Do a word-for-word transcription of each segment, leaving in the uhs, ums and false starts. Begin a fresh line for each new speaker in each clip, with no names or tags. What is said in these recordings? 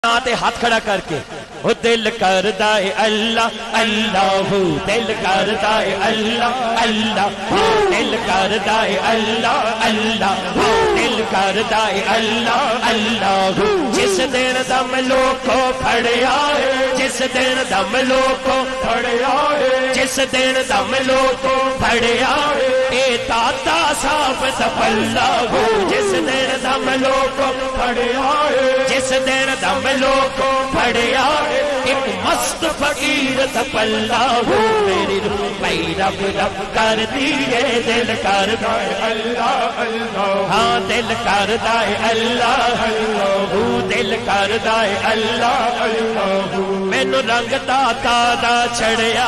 ते हाथ खड़ा करके वो दिल करदा है अल्लाह अल्लाह, दिल करदा है अल्लाह अल्लाह, दिल करदा है अल्लाह अल्लाह, दिल करदा है अल्लाह अल्लाह। जिस दिन दम लोको फड़िया है, जिस दिन दम लोको फड़िया है, जिस दिन दम लोको फड़िया है, ए ताता साहब तपल्ला हो। जिस दिन दम लोको फड़िया है, जिस दिन दम लोको फड़िया है, एक मस्त फकीर तपल्ला हो। मेरी रूह भाई रब रब कर दिए, दिल करदा है अल्लाह अल्लाह, हाँ दिल करदा है अल्लाह अल्लाह, दिल करदा है अल्लाह अल्लाह। मैनू रंग दाता दा छड़िया,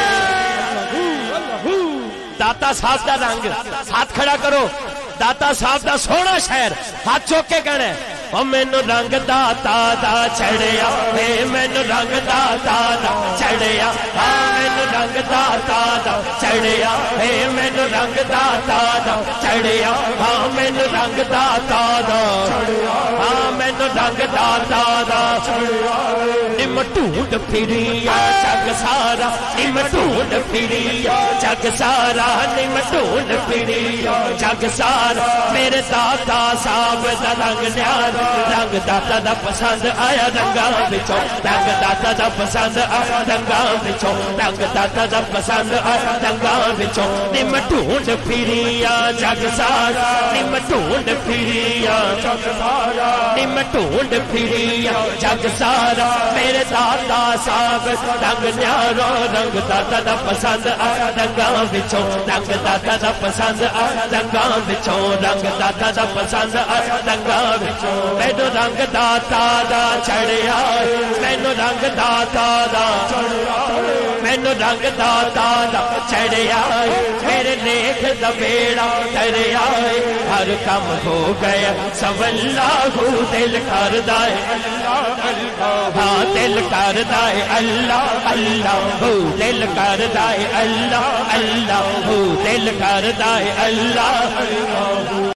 दाता साहब का रंग, हाथ खड़ा करो। दाता साहब का सोहना शहर, हाथ चौक के कहना है ओ मैनू रंग दाता दा छड़िया, हे मैनू रंग दाता दा छड़िया, हाँ मैनू रंग दाता दा छड़िया, हे मैनू रंग दाता दा छड़िया, हाँ मैनू रंग दाता दा छड़िया, हाँ मैनू रंग दाता दा छड़िया। निम ढूंढ फिरिया जग सारा, निम ढूंढ फिरिया जग सारा, निम ढूंढ फिरिया जग सारा। मेरे दाता साहब दा रंग न्यारा, रंग दाता दा पसंद आया रंगा बिचो, रंग दाता दा पसंद आया रंगा बिचो, रंग दाता दा पसंद आया रंगा बिचो। निम ढूंढ फिरिया जग सारा, निम ढूंढ फिरिया जग सारा, निम ढूंढ फिरिया जग सारा। मेरे दाता साहब रंग न्यारो, रंग दाता दा पसंद आया रंगा बिचो, रंग दाता दा पसंद आया रंगा बिचो, रंग दाता दा पसंद आया रंगा बिचो। मैनू रंग दाता दा छड़िया, मैनू रंग दाता दा छड़िया, मैनू रंग दाता दा छड़िया। मेरे लेख दा बेड़ा दरिया, हर कम हो गया सवल्ला हो। दिल करदा है अल्लाह अल्लाह, हाँ दिल करदा है अल्लाह अल्लाह, हो दिल करदा है अल्लाह अल्लाह, हो दिल करदा है अल्लाह अल्लाह।